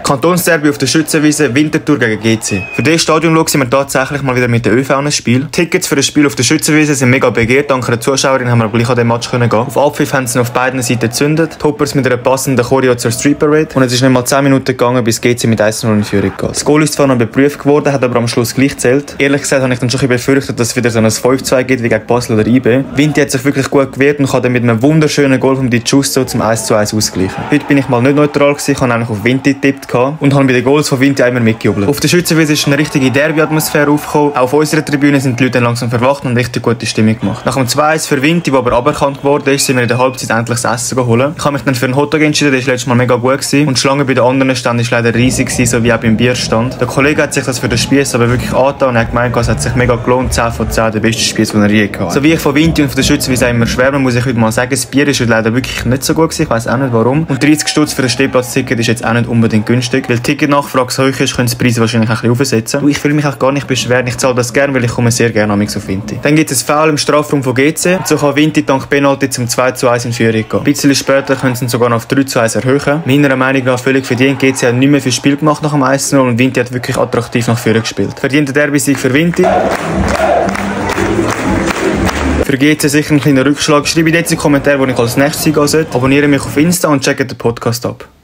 Kantonsderby auf der Schützenwiese, Winterthur gegen GC. Für dieses Stadionschau sind wir tatsächlich mal wieder mit der ÖV an ein Spiel. Tickets für das Spiel auf der Schützenwiese sind mega begehrt. Dank einer Zuschauerin haben wir gleich an den Match gehen. Auf Abpfiff haben sie auf beiden Seiten gezündet. Toppers mit einer passenden Choreo zur Street Parade. Und es ist nicht mal 10 Minuten gegangen, bis GC mit 1-0 in Führung geht. Das Goal ist zwar noch überprüft geworden, hat aber am Schluss gleich gezählt. Ehrlich gesagt habe ich dann schon befürchtet, dass es wieder so ein 5-2 gibt wie gegen Basel oder IB. Vinti hat sich wirklich gut gewehrt und kann dann mit einem wunderschönen Goal von Di Giusto zum 1-1 ausgleichen. Heute bin ich mal nicht neutral gewesen, ich habe nämlich auf Vinti getippt und habe bei den Goals von Vinti immer mitgejubelt. Auf der Schützenwiese ist eine richtige Derby-Atmosphäre aufgekommen. Auch auf unserer Tribüne sind die Leute langsam verwacht und richtig gute Stimmung gemacht. Nach dem 2-1 für Vinti, der aber aberkannt geworden ist, sind wir in der Halbzeit endlich das Essen geholt. Ich habe mich dann für einen Hotdog entschieden, der war letztes Mal mega gut gewesen. Und die Schlange bei den anderen Ständen war leider riesig, so wie auch beim Bierstand. Der Kollege hat sich das für den Spieß aber wirklich angetan und hat gemeint, es hat sich mega gelohnt. 10 von 10, der beste Spieß, den er je hatte. So wie ich von Vinti und von der Schützenwiese immer schwärme, muss ich heute mal sagen, das Bier ist heute leider wirklich nicht so gut gewesen. Ich weiss auch nicht warum. Und 30 Stutz für ein Stehplatz-Ticket ist jetzt auch nicht unbedingt günstig. Weil die Ticketnachfrage so hoch ist, können die Preise wahrscheinlich ein bisschen aufsetzen. Ich will mich auch gar nicht beschweren, ich zahle das gerne, weil ich komme sehr gerne auf Vinti. Dann gibt es ein Foul im Strafraum von GC. Und so kann Vinti dank Penalty zum 2-1 in Führung gehen. Ein bisschen später können sie sogar noch auf 3-1 erhöhen. Meiner Meinung nach völlig verdient. GC hat nicht mehr viel Spiel gemacht nach dem 1-0 und Vinti hat wirklich attraktiv nach vorne gespielt. Verdienter Derby-Sieg für Vinti. Für GC sicher ein kleiner Rückschlag. Schreibe jetzt in die Kommentare, wo ich als nächstes hingehen sollte. Abonniere mich auf Insta und checke den Podcast ab.